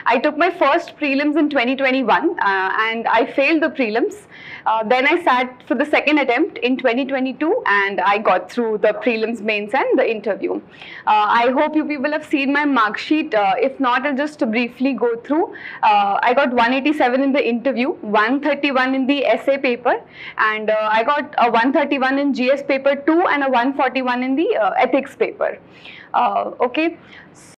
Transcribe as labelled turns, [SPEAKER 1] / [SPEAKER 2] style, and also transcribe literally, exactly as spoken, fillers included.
[SPEAKER 1] I took my first prelims in twenty twenty-one uh, and I failed the prelims. Uh, then I sat for the second attempt in twenty twenty-two and I got through the prelims, mains and the interview. Uh, I hope you people have seen my mark sheet. Uh, if not, I'll just briefly go through. Uh, I got one eighty-seven in the interview, one thirty-one in the essay paper, and uh, I got a one thirty-one in G S paper two and a one forty-one in the uh, ethics paper. Uh, okay.